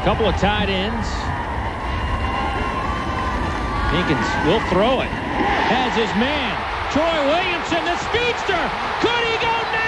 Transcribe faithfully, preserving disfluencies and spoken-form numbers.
Couple of tight ends. Jenkins will throw it. Has his man. Troy Williamson, the speedster. Could he go now?